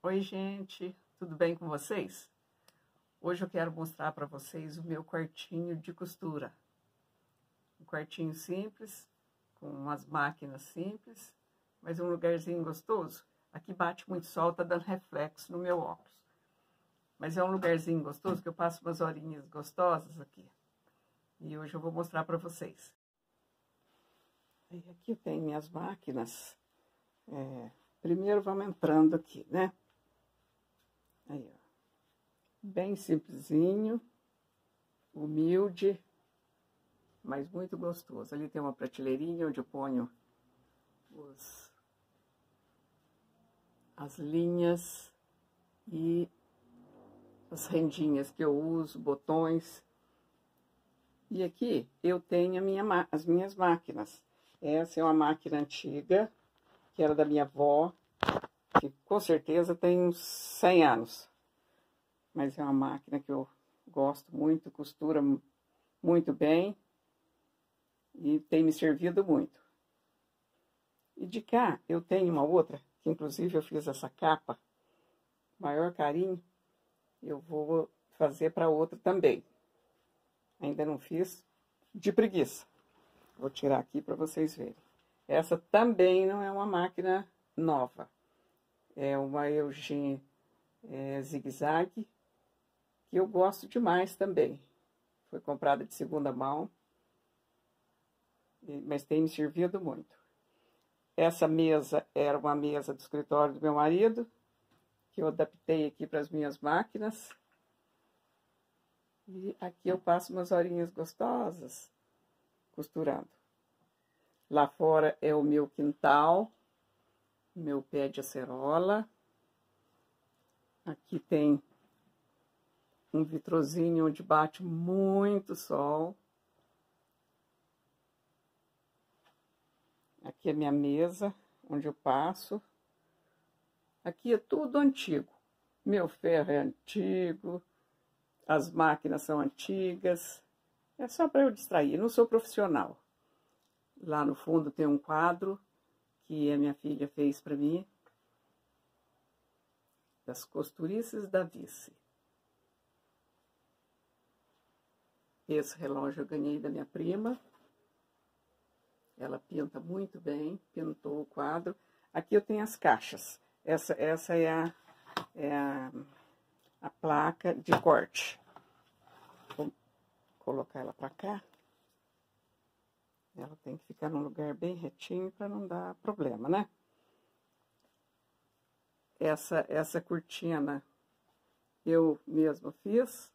Oi, gente, tudo bem com vocês? Hoje eu quero mostrar para vocês o meu quartinho de costura. Um quartinho simples, com umas máquinas simples, mas um lugarzinho gostoso. Aqui bate muito sol, tá dando reflexo no meu óculos. Mas é um lugarzinho gostoso que eu passo umas horinhas gostosas aqui. E hoje eu vou mostrar para vocês. Aí aqui eu tenho minhas máquinas. Primeiro vamos entrando aqui, né? Aí, ó. Bem simplesinho, humilde, mas muito gostoso. Ali tem uma prateleirinha onde eu ponho as linhas e as rendinhas que eu uso, botões. E aqui eu tenho as minhas máquinas. Essa é uma máquina antiga, que era da minha avó, que com certeza tem uns 100 anos. Mas é uma máquina que eu gosto muito, costura muito bem e tem me servido muito. E de cá eu tenho uma outra, que inclusive eu fiz essa capa, maior carinho, eu vou fazer para outra também. Ainda não fiz, de preguiça. Vou tirar aqui para vocês verem. Essa também não é uma máquina nova. É uma Eugene Zigue-Zague, que eu gosto demais também. Foi comprada de segunda mão, mas tem me servido muito. Essa mesa era uma mesa do escritório do meu marido, que eu adaptei aqui para as minhas máquinas. E aqui eu passo umas horinhas gostosas costurando. Lá fora é o meu quintal, meu pé de acerola. Aqui tem um vitrozinho onde bate muito sol. Aqui é minha mesa, onde eu passo. Aqui é tudo antigo. Meu ferro é antigo, as máquinas são antigas. É só para eu distrair, não sou profissional. Lá no fundo tem um quadro que a minha filha fez para mim, das costurices da Vice. Esse relógio eu ganhei da minha prima. Ela pinta muito bem, pintou o quadro. Aqui eu tenho as caixas. Essa é a placa de corte. Vou colocar ela para cá. Ela tem que ficar num lugar bem retinho para não dar problema, né? Essa cortina eu mesma fiz.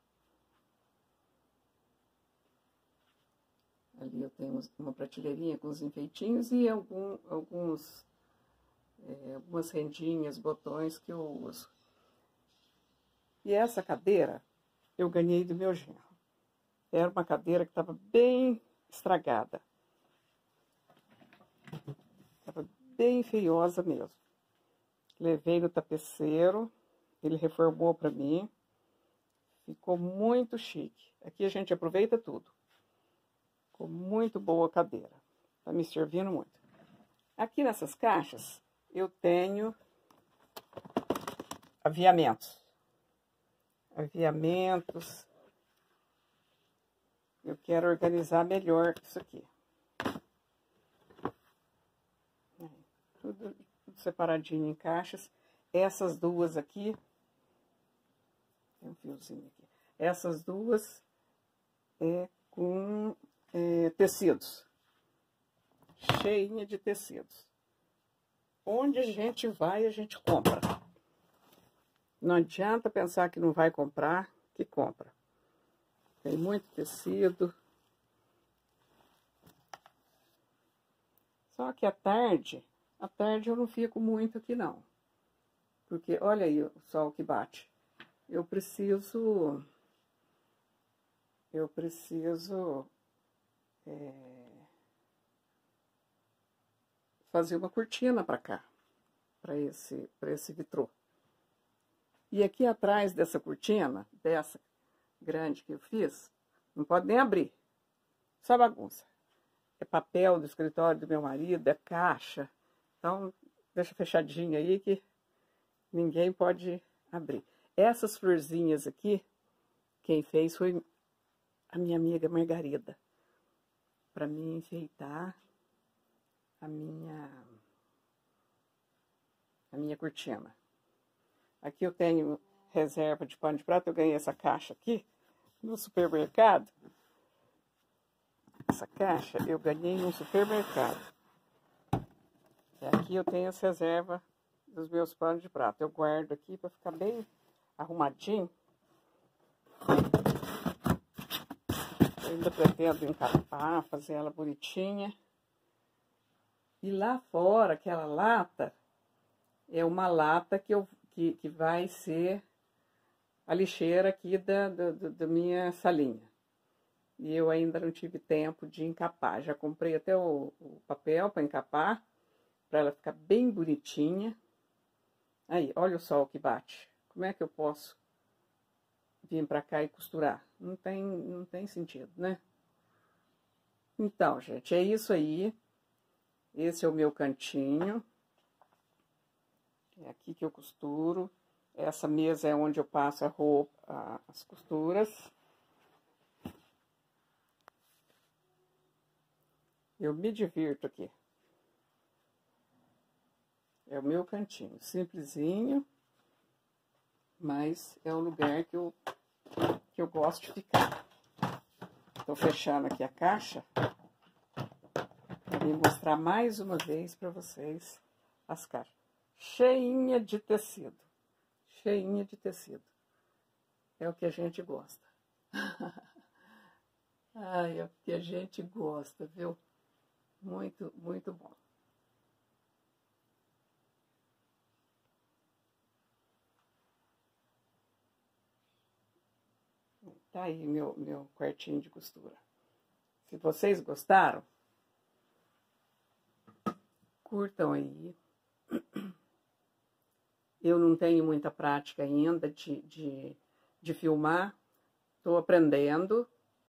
Ali eu tenho uma prateleirinha com os enfeitinhos e algumas rendinhas, botões que eu uso. E essa cadeira eu ganhei do meu genro. Era uma cadeira que estava bem estragada. Estava bem feiosa mesmo. Levei no tapeceiro, ele reformou para mim. Ficou muito chique. Aqui a gente aproveita tudo. Ficou muito boa a cadeira. Tá me servindo muito. Aqui nessas caixas eu tenho aviamentos. Eu quero organizar melhor isso aqui. Tudo separadinho em caixas. Essas duas aqui, tem um fiozinho aqui. Essas duas com tecidos. Cheinha de tecidos. Onde a gente vai, a gente compra. Não adianta pensar que não vai comprar, que compra. Tem muito tecido. Só que à tarde eu não fico muito aqui não. Porque olha aí o sol que bate. Eu preciso fazer uma cortina para cá, para esse vitrô. E aqui atrás dessa cortina, dessa grande que eu fiz, não pode nem abrir, só bagunça. É papel do escritório do meu marido, é caixa. Então, deixa fechadinho aí que ninguém pode abrir. Essas florzinhas aqui, quem fez foi a minha amiga Margarida, para mim enfeitar a minha cortina. Aqui eu tenho reserva de pano de prato, eu ganhei essa caixa aqui no supermercado. Essa caixa eu ganhei no supermercado. E aqui eu tenho as reservas dos meus panos de prato. Eu guardo aqui para ficar bem arrumadinho. Eu ainda pretendo encapar, fazer ela bonitinha. E lá fora, aquela lata, é uma lata que vai ser a lixeira aqui da minha salinha. E eu ainda não tive tempo de encapar. Já comprei até o papel para encapar, para ela ficar bem bonitinha. Aí, olha o sol que bate. Como é que eu posso vir para cá e costurar? Não tem sentido, né? Então, gente, é isso aí. Esse é o meu cantinho. É aqui que eu costuro. Essa mesa é onde eu passo a roupa, as costuras. Eu me divirto aqui. É o meu cantinho, simplesinho, mas é o lugar que eu gosto de ficar. Tô fechando aqui a caixa para me mostrar mais uma vez para vocês as caixas. Cheinha de tecido. Cheinha de tecido. É o que a gente gosta. Ai, é o que a gente gosta, viu? Muito, muito bom. Tá aí meu quartinho de costura. Se vocês gostaram, curtam aí. Eu não tenho muita prática ainda de filmar. Estou aprendendo,